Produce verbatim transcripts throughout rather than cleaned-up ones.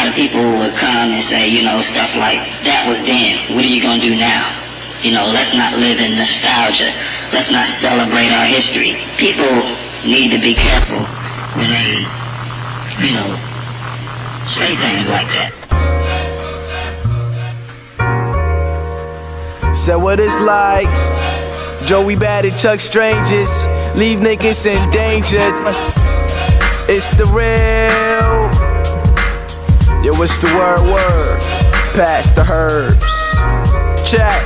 lot of people would come and say, you know, stuff like, that was then, what are you gonna do now? You know, let's not live in nostalgia. Let's not celebrate our history. People need to be careful when they, you know, say things like that. So what it's like, Joey Bad and Chuck Strangers, leave niggas endangered. It's the real. Yo, what's the word, word? Pass the herbs. Check.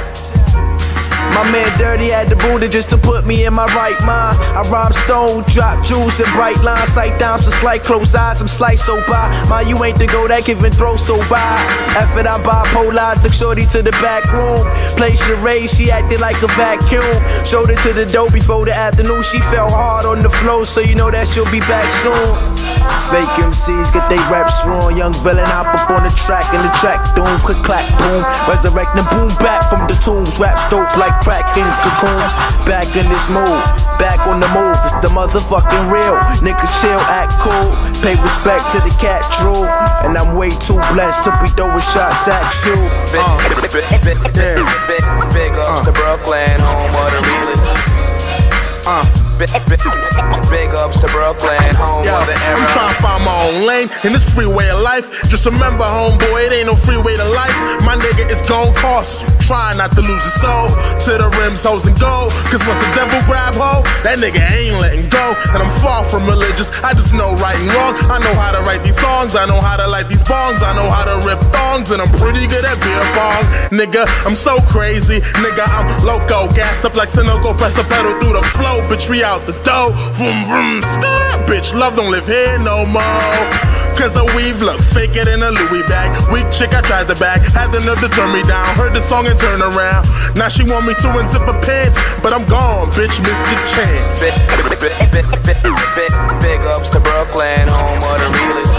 My man Dirty had the Buddha just to put me in my right mind. I rhyme stone, drop jewels and bright lines. Sight down, some slight close eyes, I'm slice so by. My, you ain't the go that give and throw so by. After I'm bipolar, took shorty to the back room. Played charade, she acted like a vacuum. Showed it to the dough before the afternoon. She fell hard on the floor, so you know that she'll be back soon. Fake M Cs get they raps wrong. Young villain hop up on the track and the track doom, click clack boom. Resurrecting boom back from the tombs. Raps dope like crack in cocoons. Back in this mood, back on the move. It's the motherfucking real. Nigga chill, act cool. Pay respect to the cat drool. And I'm way too blessed to be throwing shots at you. uh. big, big, big, big, big, big ups uh. to Brooklyn, home of the realest. Uh. Big, big, big ups to Brooklyn, home Yo, of the era. I'm trying to find my own lane in this freeway of life. Just remember, homeboy, it ain't no freeway to life. My nigga, it's gon' cost you. Try not to lose your soul. To the rims, hoes and gold. Cause once the devil grab hold, that nigga ain't letting go. And I'm far from religious, I just know right and wrong. I know how to write these songs, I know how to light these bongs. I know how to rip thongs, and I'm pretty good at beer bong. Nigga, I'm so crazy. Nigga, I'm loco, gassed up like Sunoco. Press the pedal through the flow, bitch, we out the door. Vroom, vroom, skirt. Bitch, love don't live here no more. Cause a weave look faker than a Louis bag. Weak chick, I tried the bag, had the nerve to turn me down. Heard the song and turn around. Now she want me to unzip her pants, but I'm gone, bitch, missed your chance. Big, big, big, big, big, big ups to Brooklyn, home of the realest.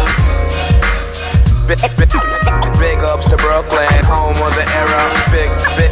Big, big, big ups to Brooklyn, home of the era. Big, big,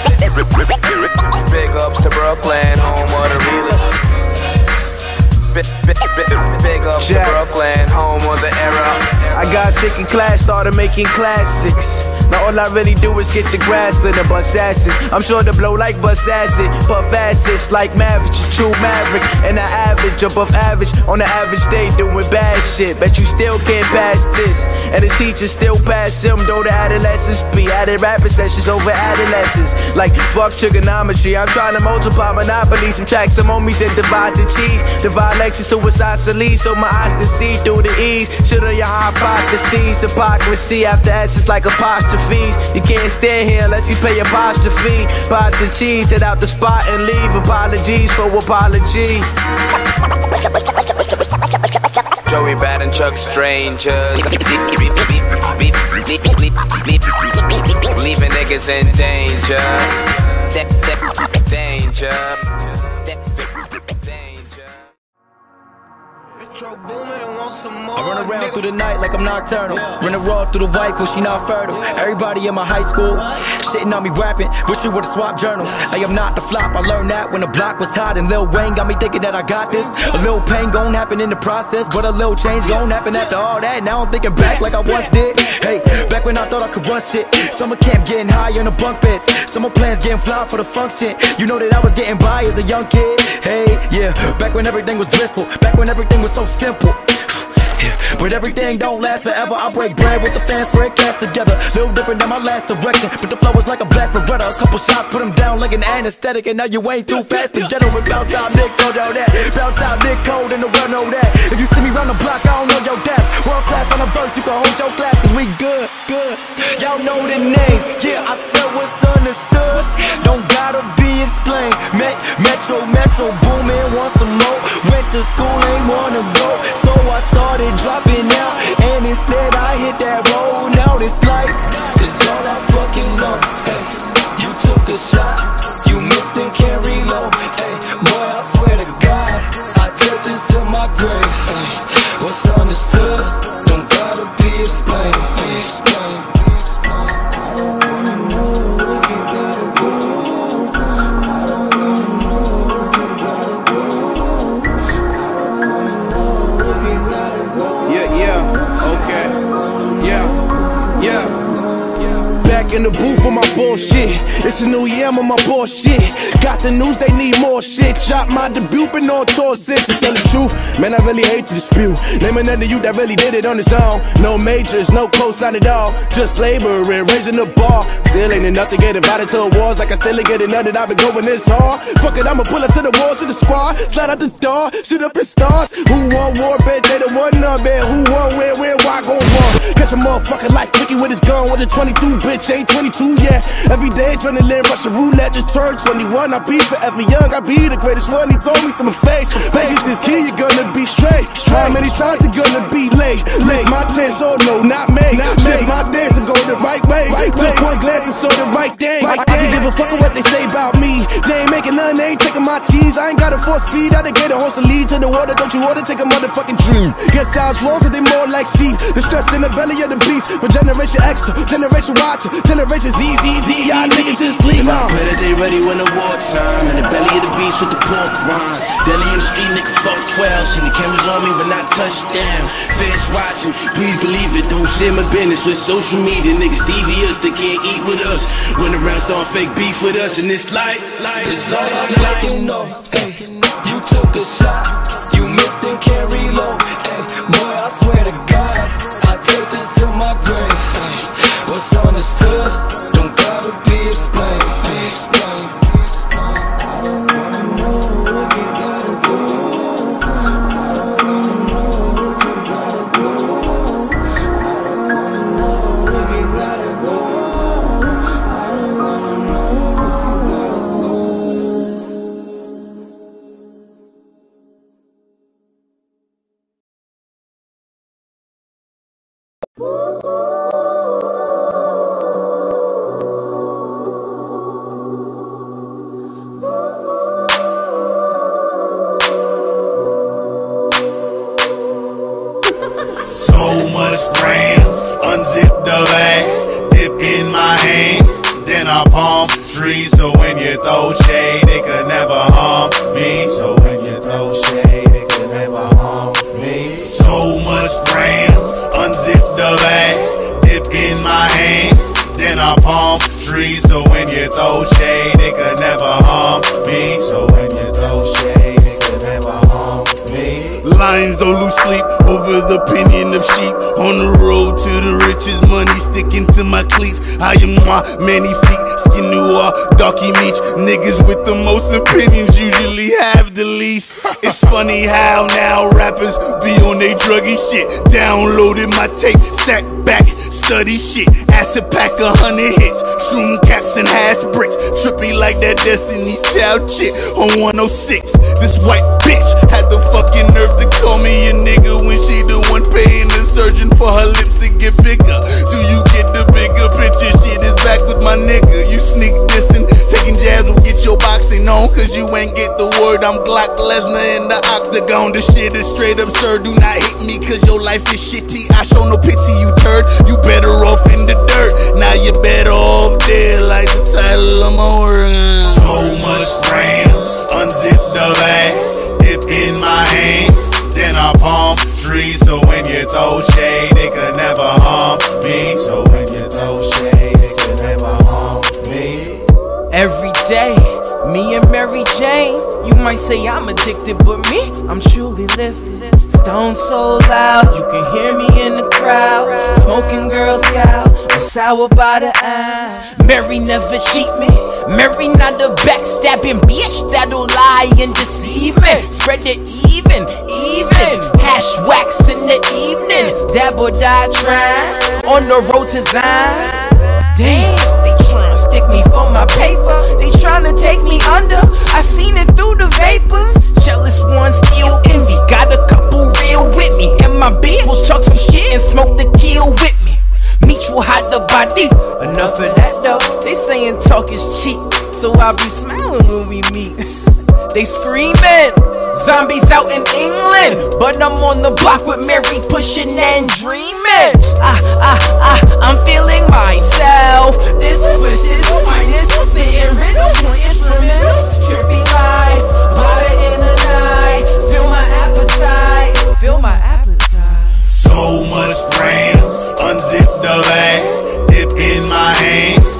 big ups to Brooklyn, home of the realest. Big, big, big, big ups to Brooklyn, home of the era. I got sick in class, started making classics. Now all I really do is get the grass lit and bust asses. I'm sure to blow like bust acid, puff acids like Maverick, a true maverick. And I average above average on the average day doing bad shit. Bet you still can't pass this. And the teachers still pass him, though the adolescents be added rapping sessions over adolescents. Like fuck trigonometry, I'm trying to multiply monopoly. Some tracks, some homies, then divide the cheese. Divide Lexus to isosceles, so my eyes can see through the ease. Shit on your hypotheses, hypocrisy after S's like apostrophes. You can't stand here unless you pay apostrophe. Pot the cheese, hit out the spot and leave. Apologies for apology. Joey Bad and Chuck Strangers, leaving niggas in danger. Danger. I run around through the night like I'm nocturnal. Run a raw through the wife when she not fertile. Everybody in my high school shitting on me rapping. Wish we would've swapped journals. I am not the flop, I learned that when the block was hot. And Lil Wayne got me thinking that I got this. A little pain gon' happen in the process, but a little change gon' happen after all that. Now I'm thinking back like I once did. Hey, back when I thought I could run shit. Summer camp getting high on the bunk beds. Summer plans getting fly for the function. You know that I was getting by as a young kid. Hey, yeah, back when everything was blissful. Back when everything was so simple. Yeah, but everything don't last forever. I break bread with the fans, break cash together. Little different than my last direction, but the flow was like a blast Beretta. A couple shots, put them down like an anesthetic, and now you ain't too fast to get with Bout Top Nick, told y'all that. Bout Top Nick cold and the world know that. If you see me round the block, I don't know your death. World class on the verse, you can hold your class, cause we good, good. Y'all know the name, yeah, I said what's understood. Don't gotta be explained. Met, metro, metro, booming, want some more. Went to school, ain't wanna go, so I started dropping out, and instead I hit that road. Now this life is all I fucking know. Hey, you took a shot, you missed and can't reload. Hey, boy, I swear to God, I take this to my grave. Hey, what's understood don't gotta be explained. Hey, explain. I don't wanna know if you gotta go. I don't wanna know if you gotta go. I don't wanna know if you gotta go. Yeah, yeah, okay, yeah. in the booth for my bullshit. It's a new year, I'm on my bullshit. Got the news, they need more shit. Chop my debut, been on tour since. To tell the truth, man, I really hate to dispute. Name another you that really did it on his own. No majors, no cosign at all. Just laboring, raising the bar. Still ain't enough to get invited to awards. Like I still ain't getting nothing, I've been going this hard. Fuck it, I'ma pull up to the walls of the squad. Slide out the door, shoot up in stars. Who won war, bet they the one up, bet who won, where, where, why, go on. Catch a motherfucker like Ricky with his gun with a twenty-two, bitch, ain't twenty-two yet. Every day adrenaline, Russian roulette, just turned twenty-one. I be forever young, I be the greatest one. He told me to my face, face is key, you're gonna be straight. How many times you gonna be late? Late my chance, oh no, not me. Shift my stance and go the right way. Took one glance and saw the right thing. I can give a fuck what they say about me. They ain't making none, they ain't taking my cheese. I ain't got a force feed, I done get a horse to lead to the water. Don't you order, take a motherfucking dream. Guess I was wrong, cause they more like sheep. The stress in the belly of the beast. For generation X to generation Y to generation Z, Z, Z. Y'all niggas just sleep on. Better they ready when the wartime. In the belly of the beast with the pork rinds. Deli in the street, nigga, fuck twelve. Seen the cameras on me, but not touchdown. Feds watching, please believe it. Don't share my business with social media. Niggas devious, they can't eat with us. Run around, start fake beef with us. And it's like, like it's all I'm looking know. Hey, you took a shot, you missed and can't reload. Hey, boy, I swear to God, I take this to my grave. Hey, what's understood don't gotta be explained. Be explained. I don't wanna know if you gotta go. I don't wanna know if you gotta go. I don't wanna know if you gotta go. I don't wanna know if you gotta go. So much grams, unzip the bag, dip in my hand, then I palm trees. So when you throw shade, it could never harm me. So when you throw shade, it could never harm me. So much grams, unzip the bag, dip in my hand, then I palm trees. So when you throw shade, it could never harm me. So when you throw shade, it could never harm me. Lions don't lose sleep over the opinion of sheep. On the road to the riches, money sticking to my cleats. I am my many feet, skin noir, darky meat. Niggas with the most opinions usually have the least. It's funny how now rappers be on they druggy shit. Downloaded my tape, sat back, study shit. Acid pack a hundred hits, shroom caps and hash bricks. Trippy like that Destiny Child shit on one oh six. This white bitch had the fucking nerve to call me a nigga when she the one paying the surgeon for her lips to get bigger. Do you get the bigger picture? Shit is back with my nigga. You sneak dissing, taking jabs will get your boxing on. Cause you ain't get the word. I'm Glock Lesnar in the octagon. This shit is straight absurd. Do not hate me cause your life is shitty. I show no pity, you turd. You better off in the dirt. Now you better off dead like the title of my work. So much grams, unzip the bag, dip in my hand, then I palm trees. So when you throw shade, it could never harm me. So when you throw shade, it could never harm me. Every day, me and Mary Jane. You might say I'm addicted, but me, I'm truly lifted. Stone so loud, you can hear me in the crowd. Smoking Girl Scout, I'm sour by the eyes. Mary never cheat me. Mary not a backstabbing bitch that'll lie and deceive me. Spread it even, even. Hash wax in the evening. Dab or die trying on the road to Zion. Damn, they tryna stick me for my paper. They tryna take me under. I seen it through the vapors. Jealous ones still envy. Got a couple real with me. And my bitch will talk some shit and smoke the kill with me. Meet will hide the body. Enough of that though. They saying talk is cheap, so I be smiling when we meet. They screaming, zombies out in England, but I'm on the block with Mary pushing and dreaming. Ah, ah, ah, I'm feeling myself. This push is minus, spitting riddles, no instrumentals. Trippy life, butter in the night. Feel my appetite, feel my appetite. So much grams, unzip the bag, dip in my hand,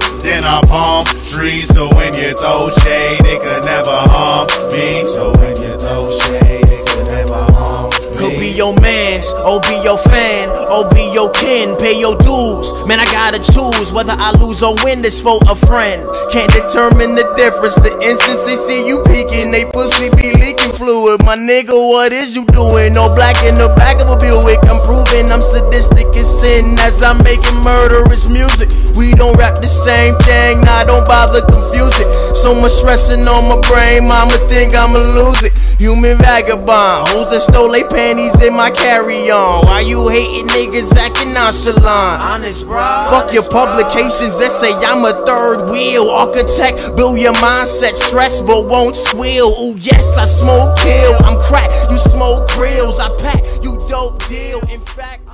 throw shade, it could never harm me. So when you throw shade, it could never harm me. Could be your mans, or be your fan, or be your kin, pay your dues. Man, I gotta choose whether I lose or win this for a friend. Can't determine the difference. The instant they see you peeking, they pussy be leaking fluid. My nigga, what is you doing? No black in the back of a Buick. I'm proving I'm sadistic as sin as I'm making murderous music. We don't rap the same thing, nah, don't bother confuse it. So much stressing on my brain, mama think I'ma lose it. Human vagabond, hoes that stole they panties in my carry-on. Why you hating niggas acting nonchalant? Honest, bro. Fuck your publications that say I'm a third wheel architect. Build your mindset, stress but won't swill. Ooh yes, I smoke kill. I'm crack, you smoke grills. I pack, you dope deal. In fact.